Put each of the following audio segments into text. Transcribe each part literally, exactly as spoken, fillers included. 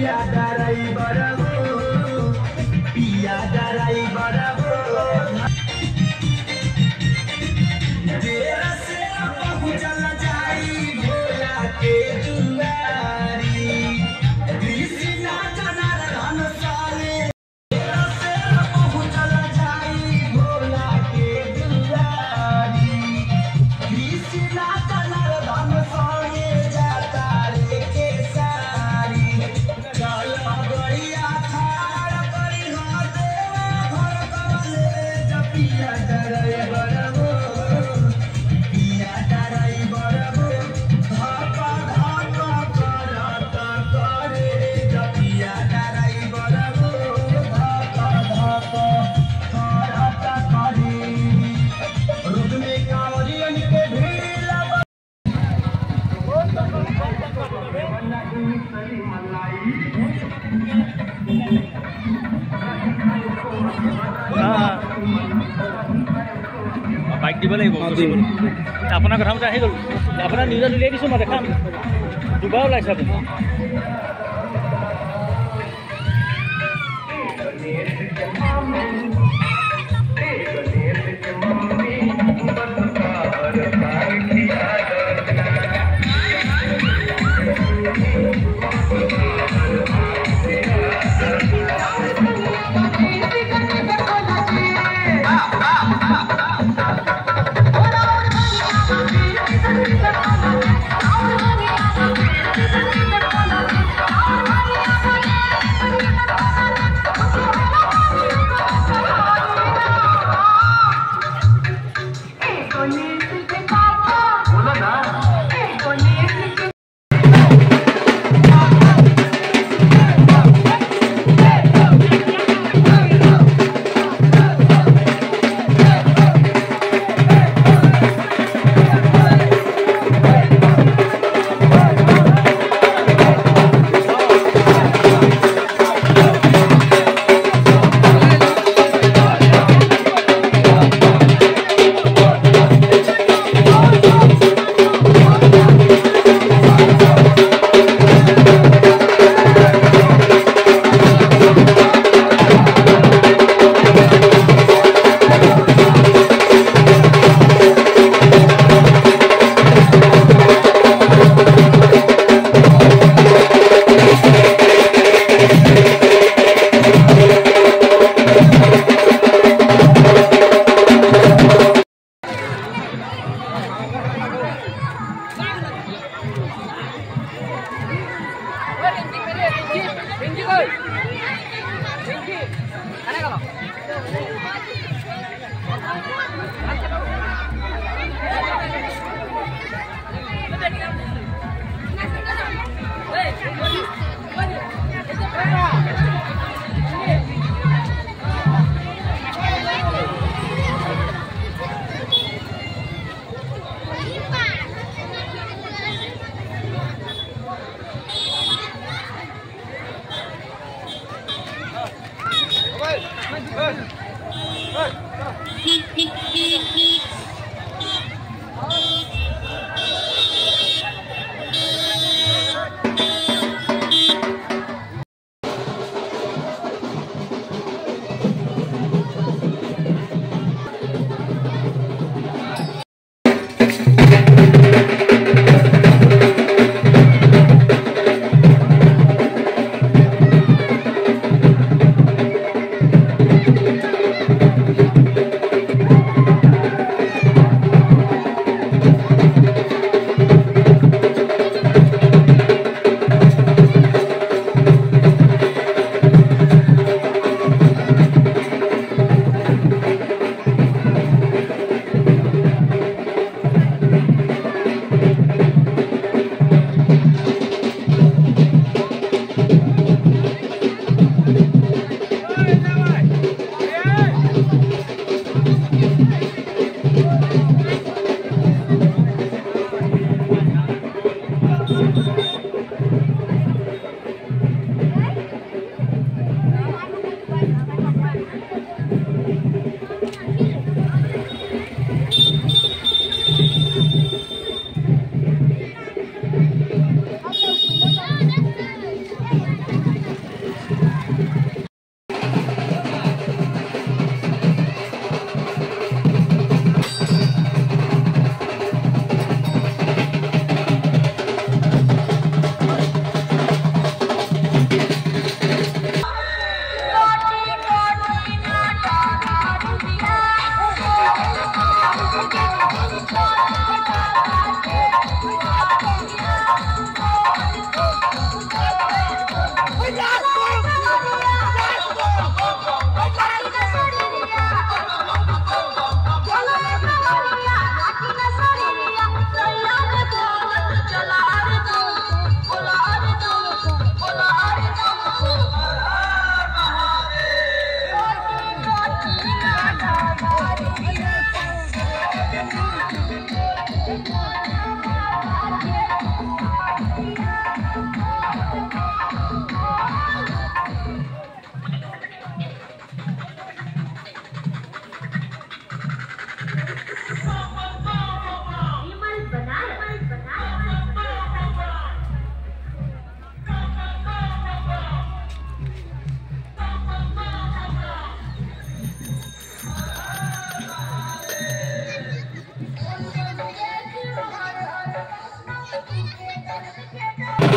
Bike দিব লাগিব আপোনাৰ কথা মতে আহি গ'ল আপোনাৰ নিউজত উলিয়াই দিছোঁ মই দেখাম দুবাৰ ওলাইছে আপুনি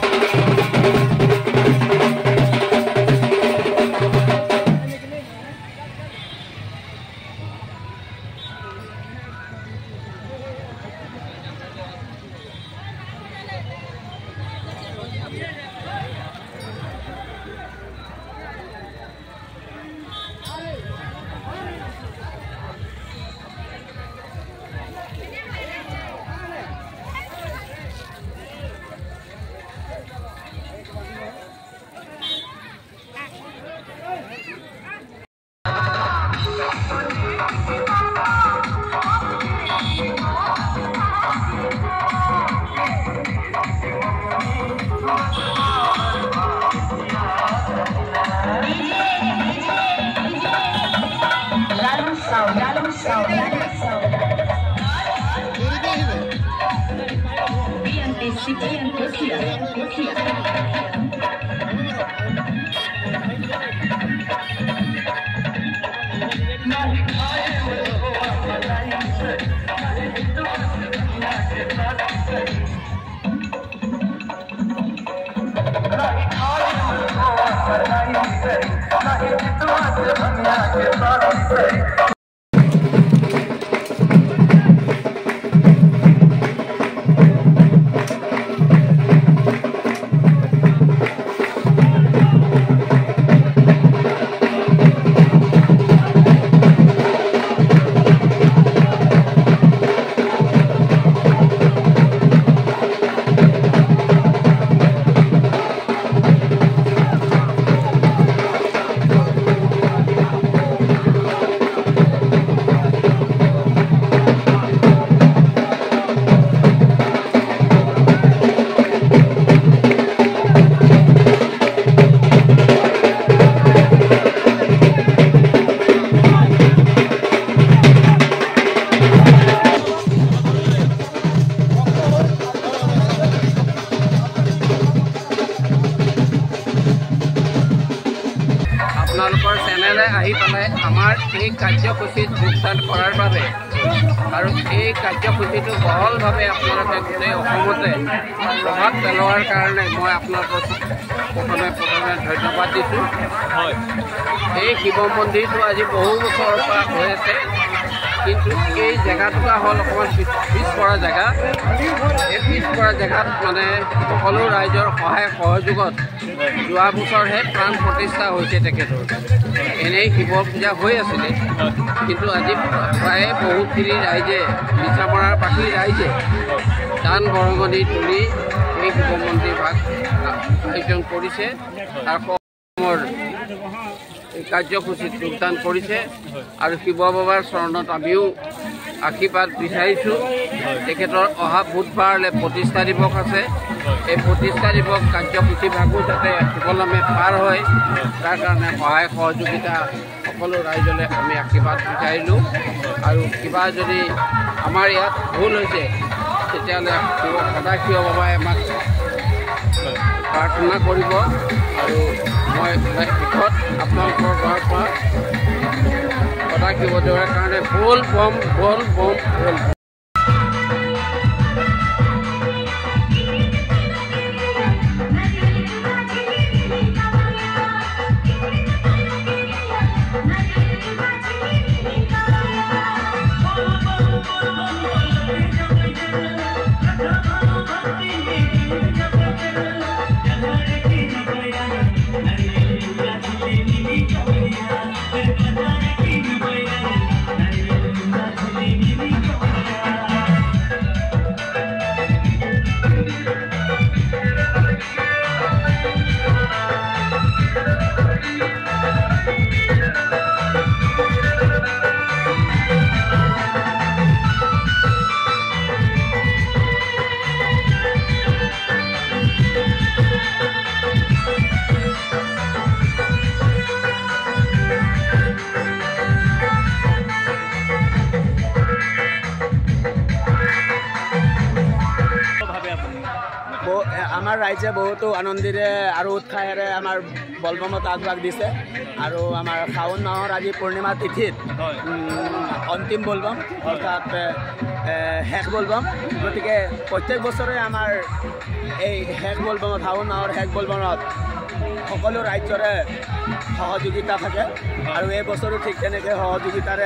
চেনেলে আহি পেলাই আমাৰ এই কাৰ্যসূচীত যোগদান কৰাৰ বাবে আৰু এই কাৰ্যসূচীটো বহলভাৱে আপোনালোকে গোটেই অসমতে প্ৰভাৱ পেলোৱাৰ কাৰণে মই আপোনালোকক প্ৰথমে প্ৰথমে ধন্যবাদ দিছোঁ। হয়, এই শিৱ মন্দিৰটো আজি বহু বছৰৰ পৰা হৈ আছে, কিন্তু এই জেগাটুকুৰা হ'ল অকণমান পিছপৰা জেগা। এই পিছপৰা জেগাত মানে সকলো ৰাইজৰ সহায় সহযোগত যোৱা বছৰহে প্ৰাণ প্ৰতিষ্ঠা হৈছে তেখেতৰ। এনেই শিৱ পূজা হৈ আছিলে, কিন্তু আজি প্ৰায়ে বহুতখিনি ৰাইজে মিছামৰাৰ বাকী ৰাইজে দান বৰঙণি তুলি এই শিৱ মন্দিৰ ভাগ আয়োজন কৰিছে আৰু অসমৰ এই কাৰ্যসূচীত যোগদান কৰিছে। আৰু শিৱ বাবাৰ চৰণত আমিও আশীৰ্বাদ বিচাৰিছোঁ। তেখেতৰ অহা বুধবাৰলৈ প্ৰতিষ্ঠা দিৱস আছে। এই প্ৰতিষ্ঠা দিৱস কাৰ্যসূচী ভাগো যাতে সুকলমে পাৰ হয়, তাৰ কাৰণে সহায় সহযোগিতা সকলো ৰাইজলৈ আমি আশীৰ্বাদ বিচাৰিলোঁ। আৰু কিবা যদি আমাৰ ইয়াত ভুল হৈছে তেতিয়াহ'লে সদায় শিৱ বাবাই আমাক প্ৰাৰ্থনা কৰিব। আৰু মই শেষত আপোনালোকৰ ঘৰৰ পৰা সদায় শিৱদেৱৰ কাৰণে বল বম বল বম বল আমাৰ ৰাইজে বহুতো আনন্দেৰে আৰু উৎসাহেৰে আমাৰ বলবমত আগভাগ দিছে আৰু আমাৰ শাওণ মাহৰ আজি পূৰ্ণিমা তিথিত অন্তিম বলবম অৰ্থাৎ শেষ বলবম। গতিকে প্ৰত্যেক বছৰে আমাৰ এই শেষ বলবমত শাওণ মাহৰ শেষ বলবমত সকলো ৰাজ্যৰে সহযোগিতা থাকে আৰু এই বছৰো ঠিক তেনেকৈ সহযোগিতাৰে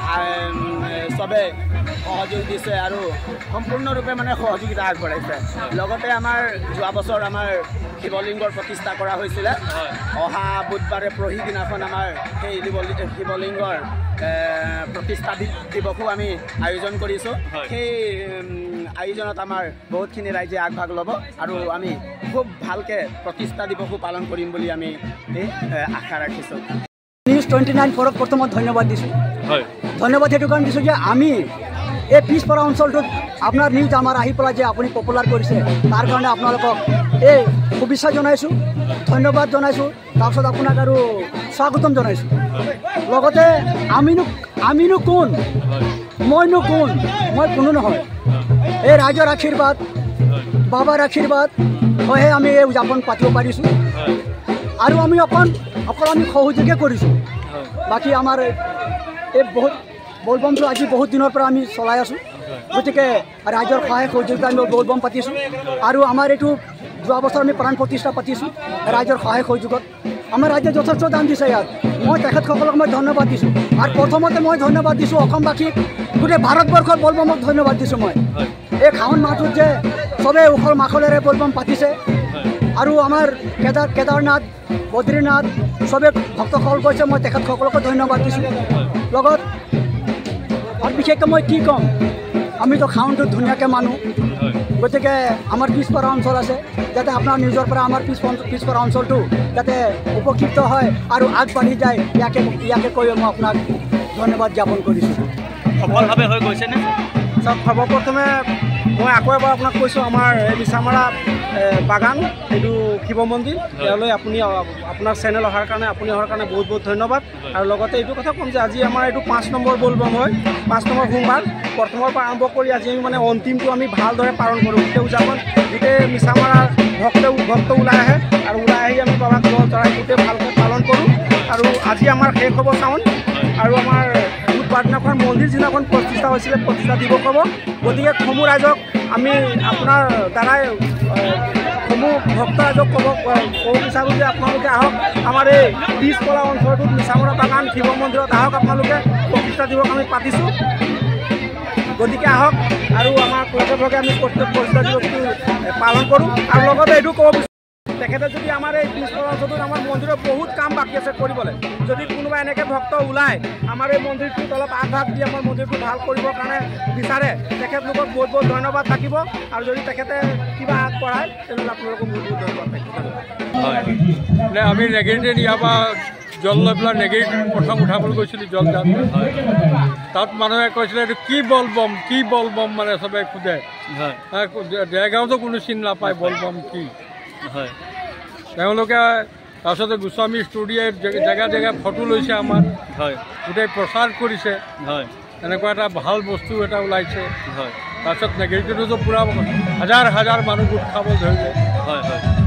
চবে সহযোগ দিছে আৰু সম্পূৰ্ণৰূপে মানে সহযোগিতা আগবঢ়াইছে। লগতে আমাৰ যোৱা বছৰ আমাৰ শিৱলিংগৰ প্ৰতিষ্ঠা কৰা হৈছিলে। অহা বুধবাৰে পৰহি দিনাখন আমাৰ সেই শিৱলিংগৰ প্ৰতিষ্ঠা দিৱসো আমি আয়োজন কৰিছোঁ। সেই আয়োজনত আমাৰ বহুতখিনি ৰাইজে আগভাগ ল'ব আৰু আমি খুব ভালকৈ প্ৰতিষ্ঠা দিৱসো পালন কৰিম বুলি আমি আশা ৰাখিছোঁ। নিউজ টুৱেণ্টি নাইন ফ'ৰক প্ৰথমত ধন্যবাদ দিছোঁ। হয়, ধন্যবাদ সেইটো কাৰণে দিছোঁ যে আমি এই পিছপৰা অঞ্চলটোত আপোনাৰ নিউজ আমাৰ আহি পেলাই যে আপুনি পপুলাৰ কৰিছে তাৰ কাৰণে আপোনালোকক এই শুভেচ্ছা জনাইছোঁ, ধন্যবাদ জনাইছোঁ, তাৰপিছত আপোনাক আৰু স্বাগতম জনাইছোঁ। লগতে আমিনো আমিনো কোন, মইনো কোন, মই কোনো নহয়। এই ৰাইজৰ আশীৰ্বাদ, বাবাৰ আশীৰ্বাদ হয়হে আমি এই উদযাপন পাতিব পাৰিছোঁ আৰু আমি অকণ অকল আমি সহযোগে কৰিছোঁ। বাকী আমাৰ এই বহুত বলবমটো আজি বহুত দিনৰ পৰা আমি চলাই আছোঁ। গতিকে ৰাইজৰ সহায় সহযোগিতা আমি বলবম পাতিছোঁ আৰু আমাৰ এইটো যোৱা বছৰ আমি প্ৰাণ প্ৰতিষ্ঠা পাতিছোঁ ৰাইজৰ সহায় সহযোগত। আমাৰ ৰাইজে যথেষ্ট দান দিছে ইয়াত। মই তেখেতসকলক মই ধন্যবাদ দিছোঁ আৰু প্ৰথমতে মই ধন্যবাদ দিছোঁ অসমবাসীক, গোটেই ভাৰতবৰ্ষৰ বলবমক ধন্যবাদ দিছোঁ। মই এই শাওণ মাহটোত যে চবেই উখল মাখলেৰে বলবম পাতিছে আৰু আমাৰ কেদাৰ কেদাৰনাথ বদ্ৰীনাথ চবে ভক্তসকল গৈছে, মই তেখেতসকলকো ধন্যবাদ দিছোঁ। লগত আৰু বিশেষকৈ মই কি ক'ম, আমিতো শাওণটো ধুনীয়াকৈ মানো। গতিকে আমাৰ পিছপৰা অঞ্চল আছে, যাতে আপোনাৰ নিজৰ পৰা আমাৰ পিছ পিছপৰা অঞ্চলটো যাতে উপকৃত হয় আৰু আগবাঢ়ি যায়, ইয়াকে ইয়াকে কৈ মই আপোনাক ধন্যবাদ জ্ঞাপন কৰিছোঁ। সফলভাৱে হৈ গৈছেনে? চব সৰ্বপ্ৰথমে মই আকৌ এবাৰ আপোনাক কৈছোঁ, আমাৰ এই মিছামাৰা বাগান এইটো শিৱ মন্দিৰ, ইয়ালৈ আপুনি আপোনাৰ চেনেল অহাৰ কাৰণে আপুনি অহাৰ কাৰণে বহুত বহুত ধন্যবাদ। আৰু লগতে এইটো কথা ক'ম যে আজি আমাৰ এইটো পাঁচ নম্বৰ বলবম হয়, পাঁচ নম্বৰ সোমবাৰ। প্ৰথমৰ পৰা আৰম্ভ কৰি আজি আমি মানে অন্তিমটো আমি ভালদৰে পালন কৰোঁ। গোটেই উদযাপন গোটেই মিছামাৰাৰ ভক্ত ভক্ত ওলাই আহে আৰু ওলাই আহি আমি বাবাক জল চৰাই গোটেই ভালকৈ পালন কৰোঁ। আৰু আজি আমাৰ শেষ হ'ব শাওণ আৰু আমাৰ বুধবাৰ দিনাখন মন্দিৰ যিদিনাখন প্ৰতিষ্ঠা হৈছিলে প্ৰতিষ্ঠা দিৱস হ'ব। গতিকে সমূহ ৰাইজক আমি আপোনাৰ দ্বাৰাই সমূহ ভক্ত ৰাইজক ক'ব ক'ব বিচাৰোঁ যে আপোনালোকে আহক আমাৰ এই পিছপৰা অঞ্চলটোত মিছামাৰা বাগান শিৱ মন্দিৰত আহক। আপোনালোকে প্ৰতিষ্ঠা দিৱস আমি পাতিছোঁ, গতিকে আহক আৰু আমাৰ কৰ্তব্যভাৱে আমি প্ৰত্যেক প্ৰতিষ্ঠা দিৱসটো পালন কৰোঁ। আৰু লগতে এইটো ক'ব বিচাৰোঁ, তেখেতে যদি আমাৰ এই পিছপৰা অঞ্চলটোত আমাৰ মন্দিৰত বহুত কাম বাকী আছে কৰিবলৈ, যদি কোনোবা এনেকৈ ভক্ত ওলাই আমাৰ এই মন্দিৰটোত অলপ আগভাগ দি আমাৰ মন্দিৰটো ভাল কৰিবৰ কাৰণে বিচাৰে, তেখেতলোকক বহুত বহুত ধন্যবাদ থাকিব। আৰু যদি তেখেতে কিবা আগবঢ়ায় তেনেহ'লে আপোনালোকক বহুত বহুত ধন্যবাদ থাকিব। হয়, মানে আমি নেগেৰিতে ইয়াৰ পৰা জল লৈ পেলাই নেগেৰিত প্ৰথম উঠাবলৈ গৈছিলোঁ জল যাম। তাত মানুহে কৈছিলে এইটো কি বলবম কি বলবম, মানে চবে সোধে। দেৰগাঁৱতো কোনো চিনি নাপায় বলবম কি। হয়, তেওঁলোকে তাৰপিছতে গোস্বামী ষ্টুডিঅ'ই জেগা জেগা ফটো লৈছে আমাৰ। হয়, গোটেই প্ৰচাৰ কৰিছে। হয়, এনেকুৱা এটা ভাল বস্তু এটা ওলাইছে। হয়, তাৰপিছত নেগেৰিটোতো পূৰা হাজাৰ হাজাৰ মানুহ গোট খাব ধৰিলে। হয় হয়